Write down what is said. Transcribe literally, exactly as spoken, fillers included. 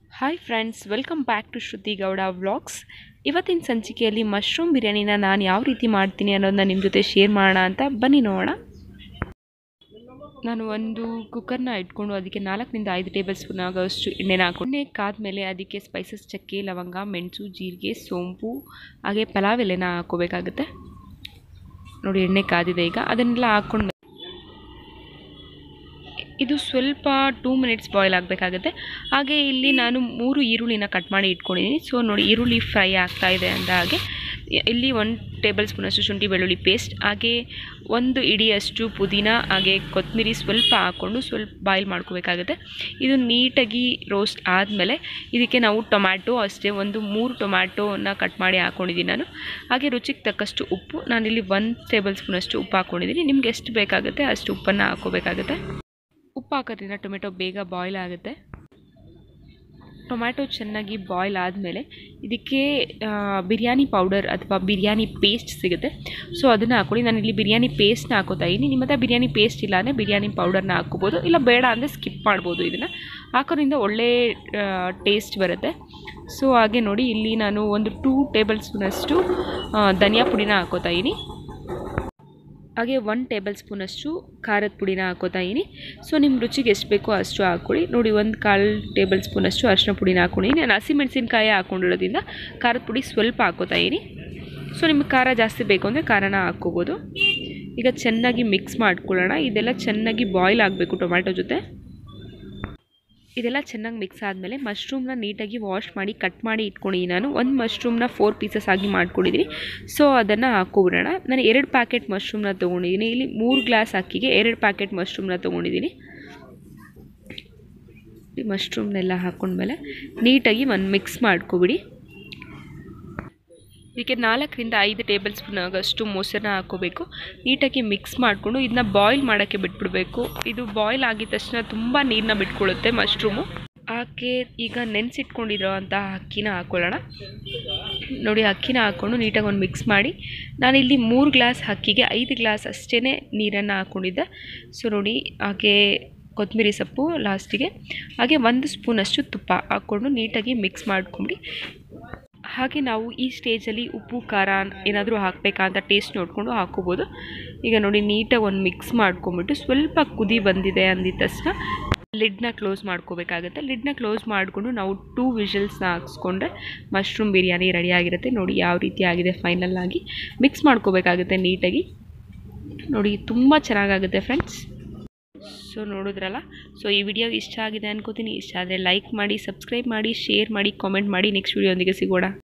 Hi friends, welcome back to Shruti Gowda vlogs. ಇವತ್ತಿನ ಸಂಚಿಕೆಯಲ್ಲಿ mushroom ಬಿರಿಯಾನಿನ ನಾನು ಯಾವ ರೀತಿ ಮಾಡ್ತೀನಿ ಅನ್ನೋದನ್ನ ನಿಮ್ಮ ಜೊತೆ ಶೇರ್ ಮಾಡೋಣ ಅಂತ ಬನ್ನಿ ನೋಡೋಣ. ನಾನು ಒಂದು ಕುಕ್ಕರ್ನ ಇಟ್ಕೊಂಡು ಅದಕ್ಕೆ ನಾಲ್ಕರಿಂದ ಐದು ಟೇಬಲ್ ಸ್ಪೂನ್ ಆಗೋಷ್ಟು ಎಣ್ಣೆನ ಹಾಕೊಂಡು ಎಣ್ಣೆ ಕಾದ್ಮೇಲೆ ಅದಕ್ಕೆ ಸ್ಪೈಸಸ್, ಚಕ್ಕೆ, ಲವಂಗ, ಮೆಣಸು, ಜೀರಿಗೆ, ಸೋಂಪು ಹಾಗೆ ಪಲಾವ್ ಎಲೆನ ಹಾಕೋಬೇಕಾಗುತ್ತೆ. ನೋಡಿ, ಎಣ್ಣೆ ಕಾದಿದೆ. ಈಗ ಅದನ್ನೆಲ್ಲ ಹಾಕ್ಕೊಂಡು ಇದು ಸ್ವಲ್ಪ ಟೂ ಮಿನಿಟ್ಸ್ ಬಾಯ್ಲ್ ಆಗಬೇಕಾಗುತ್ತೆ. ಹಾಗೆ ಇಲ್ಲಿ ನಾನು ಮೂರು ಈರುಳ್ಳಿನ ಕಟ್ ಮಾಡಿ ಇಟ್ಕೊಂಡಿದ್ದೀನಿ. ಸೊ ನೋಡಿ, ಈರುಳ್ಳಿ ಫ್ರೈ ಆಗ್ತಾ ಇದೆ ಅಂದ ಹಾಗೆ ಇಲ್ಲಿ ಒಂದು ಟೇಬಲ್ ಸ್ಪೂನಷ್ಟು ಶುಂಠಿ ಬೆಳ್ಳುಳ್ಳಿ ಪೇಸ್ಟ್, ಹಾಗೆ ಒಂದು ಇಡಿಯಷ್ಟು ಪುದೀನ, ಹಾಗೆ ಕೊತ್ತಂಬರಿ ಸ್ವಲ್ಪ ಹಾಕ್ಕೊಂಡು ಸ್ವಲ್ಪ ಬಾಯ್ಲ್ ಮಾಡ್ಕೋಬೇಕಾಗುತ್ತೆ. ಇದು ನೀಟಾಗಿ ರೋಸ್ಟ್ ಆದಮೇಲೆ ಇದಕ್ಕೆ ನಾವು ಟೊಮ್ಯಾಟೊ ಅಷ್ಟೇ ಒಂದು ಮೂರು ಟೊಮ್ಯಾಟೋನ ಕಟ್ ಮಾಡಿ ಹಾಕ್ಕೊಂಡಿದ್ದೀನಿ ನಾನು. ಹಾಗೆ ರುಚಿಗೆ ತಕ್ಕಷ್ಟು ಉಪ್ಪು, ನಾನಿಲ್ಲಿ ಒಂದು ಟೇಬಲ್ ಸ್ಪೂನಷ್ಟು ಉಪ್ಪು ಹಾಕ್ಕೊಂಡಿದ್ದೀನಿ. ನಿಮ್ಗೆ ಎಷ್ಟು ಬೇಕಾಗುತ್ತೆ ಅಷ್ಟು ಉಪ್ಪನ್ನು ಹಾಕ್ಕೋಬೇಕಾಗುತ್ತೆ. ಉಪ್ಪು ಹಾಕೋದ್ರಿಂದ ಟೊಮೆಟೊ ಬೇಗ ಬಾಯ್ಲ್ ಆಗುತ್ತೆ. ಟೊಮ್ಯಾಟೊ ಚೆನ್ನಾಗಿ ಬಾಯ್ಲ್ ಆದಮೇಲೆ ಇದಕ್ಕೆ ಬಿರಿಯಾನಿ ಪೌಡರ್ ಅಥವಾ ಬಿರಿಯಾನಿ ಪೇಸ್ಟ್ ಸಿಗುತ್ತೆ. ಸೊ ಅದನ್ನು ಹಾಕ್ಕೊಳ್ಳಿ. ನಾನಿಲ್ಲಿ ಬಿರಿಯಾನಿ ಪೇಸ್ಟ್ನ ಹಾಕೋತಾ ಇದ್ದೀನಿ. ನಿಮ್ಮ ಹತ್ರ ಬಿರಿಯಾನಿ ಪೇಸ್ಟ್ ಇಲ್ಲ ಅಂದರೆ ಬಿರಿಯಾನಿ ಪೌಡರ್ನ ಹಾಕ್ಕೋಬೋದು, ಇಲ್ಲ ಬೇಡ ಅಂದರೆ ಸ್ಕಿಪ್ ಮಾಡ್ಬೋದು. ಇದನ್ನು ಹಾಕೋದ್ರಿಂದ ಒಳ್ಳೆ ಟೇಸ್ಟ್ ಬರುತ್ತೆ. ಸೊ ಹಾಗೆ ನೋಡಿ, ಇಲ್ಲಿ ನಾನು ಒಂದು ಟೂ ಟೇಬಲ್ ಸ್ಪೂನಷ್ಟು ಧನಿಯಾ ಪುಡಿನ ಹಾಕೋತಾ ಇದ್ದೀನಿ. ಹಾಗೆ ಒನ್ ಟೇಬಲ್ ಸ್ಪೂನಷ್ಟು ಖಾರದ ಪುಡಿನ ಹಾಕೋತಾ ಇದ್ದೀನಿ. ಸೊ ನಿಮ್ಮ ರುಚಿಗೆ ಎಷ್ಟು ಬೇಕೋ ಅಷ್ಟು ಹಾಕ್ಕೊಳ್ಳಿ. ನೋಡಿ, ಒಂದು ಕಾಲು ಟೇಬಲ್ ಸ್ಪೂನಷ್ಟು ಅರಿಶಿನ ಪುಡಿನ ಹಾಕ್ಕೊಂಡಿದ್ದೀನಿ. ನಾನು ಹಸಿಮೆಣಸಿನ್ಕಾಯಿ ಹಾಕ್ಕೊಂಡಿರೋದ್ರಿಂದ ಖಾರದ ಪುಡಿ ಸ್ವಲ್ಪ ಹಾಕೋತಾ ಇದ್ದೀನಿ. ಸೊ ನಿಮಗೆ ಖಾರ ಜಾಸ್ತಿ ಬೇಕು ಅಂದರೆ ಖಾರನ ಹಾಕ್ಕೋಬೋದು. ಈಗ ಚೆನ್ನಾಗಿ ಮಿಕ್ಸ್ ಮಾಡ್ಕೊಳ್ಳೋಣ. ಇದೆಲ್ಲ ಚೆನ್ನಾಗಿ ಬಾಯ್ಲ್ ಆಗಬೇಕು ಟೊಮ್ಯಾಟೊ ಜೊತೆ. ಇದೆಲ್ಲ ಚೆನ್ನಾಗಿ ಮಿಕ್ಸ್ ಆದಮೇಲೆ ಮಶ್ರೂಮ್ನ ನೀಟಾಗಿ ವಾಶ್ ಮಾಡಿ ಕಟ್ ಮಾಡಿ ಇಟ್ಕೊಂಡಿದ್ದೀನಿ. ನಾನು ಒಂದು ಮಶ್ರೂಮ್ನ ಫೋರ್ ಪೀಸಸ್ ಆಗಿ ಮಾಡ್ಕೊಂಡಿದ್ದೀನಿ. ಸೊ ಅದನ್ನು ಹಾಕ್ಕೊಬಿಡೋಣ. ನಾನು ಎರಡು ಪ್ಯಾಕೆಟ್ ಮಶ್ರೂಮ್ನ ತೊಗೊಂಡಿದ್ದೀನಿ. ಇಲ್ಲಿ ಮೂರು ಗ್ಲಾಸ್ ಅಕ್ಕಿಗೆ ಎರಡು ಪ್ಯಾಕೆಟ್ ಮಶ್ರೂಮ್ನ ತೊಗೊಂಡಿದ್ದೀನಿ. ಮಶ್ರೂಮ್ನೆಲ್ಲ ಹಾಕ್ಕೊಂಡ್ಮೇಲೆ ನೀಟಾಗಿ ಒಂದು ಮಿಕ್ಸ್ ಮಾಡ್ಕೊಬಿಡಿ. ಇದಕ್ಕೆ ನಾಲ್ಕರಿಂದ ಐದು ಟೇಬಲ್ ಸ್ಪೂನ್ ಆಗೋಷ್ಟು ಮೊಸರನ್ನ ಹಾಕ್ಕೋಬೇಕು. ನೀಟಾಗಿ ಮಿಕ್ಸ್ ಮಾಡಿಕೊಂಡು ಇದನ್ನ ಬಾಯ್ಲ್ ಮಾಡೋಕ್ಕೆ ಬಿಟ್ಬಿಡಬೇಕು. ಇದು ಬಾಯ್ಲ್ ಆಗಿದ ತಕ್ಷಣ ತುಂಬ ನೀರನ್ನ ಬಿಟ್ಕೊಳ್ಳುತ್ತೆ ಮಶ್ರೂಮು. ಹಾಕಿ ಈಗ ನೆನೆಸಿಟ್ಕೊಂಡಿರೋ ಅಂತಹ ಅಕ್ಕಿನ ಹಾಕ್ಕೊಳ್ಳೋಣ. ನೋಡಿ, ಅಕ್ಕಿನ ಹಾಕ್ಕೊಂಡು ನೀಟಾಗಿ ಒಂದು ಮಿಕ್ಸ್ ಮಾಡಿ. ನಾನಿಲ್ಲಿ ಮೂರು ಗ್ಲಾಸ್ ಅಕ್ಕಿಗೆ ಐದು ಗ್ಲಾಸ್ ಅಷ್ಟೇ ನೀರನ್ನು ಹಾಕ್ಕೊಂಡಿದ್ದೆ. ಸೊ ನೋಡಿ, ಹಾಗೆ ಕೊತ್ತಂಬರಿ ಸೊಪ್ಪು ಲಾಸ್ಟಿಗೆ, ಹಾಗೆ ಒಂದು ಸ್ಪೂನಷ್ಟು ತುಪ್ಪ ಹಾಕ್ಕೊಂಡು ನೀಟಾಗಿ ಮಿಕ್ಸ್ ಮಾಡ್ಕೊಂಬಿಡಿ. ಹಾಗೆ ನಾವು ಈ ಸ್ಟೇಜಲ್ಲಿ ಉಪ್ಪು ಖಾರ ಏನಾದರೂ ಹಾಕಬೇಕಾ ಅಂತ ಟೇಸ್ಟ್ ನೋಡಿಕೊಂಡು ಹಾಕ್ಕೋಬೋದು. ಈಗ ನೋಡಿ, ನೀಟಾಗಿ ಒಂದು ಮಿಕ್ಸ್ ಮಾಡ್ಕೊಂಬಿಟ್ಟು ಸ್ವಲ್ಪ ಕುದಿ ಬಂದಿದೆ ಅಂದಿದ ತಕ್ಷಣ ಲಿಡ್ನ ಕ್ಲೋಸ್ ಮಾಡ್ಕೋಬೇಕಾಗುತ್ತೆ. ಲಿಡ್ನ ಕ್ಲೋಸ್ ಮಾಡಿಕೊಂಡು ನಾವು ಟೂ ವಿಷಲ್ಸ್ನ ಹಾಕ್ಸ್ಕೊಂಡ್ರೆ ಮಶ್ರೂಮ್ ಬಿರಿಯಾನಿ ರೆಡಿಯಾಗಿರುತ್ತೆ. ನೋಡಿ ಯಾವ ರೀತಿ ಆಗಿದೆ ಫೈನಲ್ ಆಗಿ. ಮಿಕ್ಸ್ ಮಾಡ್ಕೋಬೇಕಾಗುತ್ತೆ ನೀಟಾಗಿ. ನೋಡಿ, ತುಂಬ ಚೆನ್ನಾಗಾಗುತ್ತೆ ಫ್ರೆಂಡ್ಸ್. ಸೊ ನೋಡಿದ್ರಲ್ಲ. ಸೊ ಈ ವಿಡಿಯೋ ಇಷ್ಟ ಆಗಿದೆ ಅನ್ಕೋತೀನಿ. ಇಷ್ಟ ಆದರೆ ಲೈಕ್ ಮಾಡಿ, ಸಬ್ಸ್ಕ್ರೈಬ್ ಮಾಡಿ, ಶೇರ್ ಮಾಡಿ, ಕಾಮೆಂಟ್ ಮಾಡಿ. ನೆಕ್ಸ್ಟ್ ವಿಡಿಯೋಂದಿಗೆ ಸಿಗೋಣ.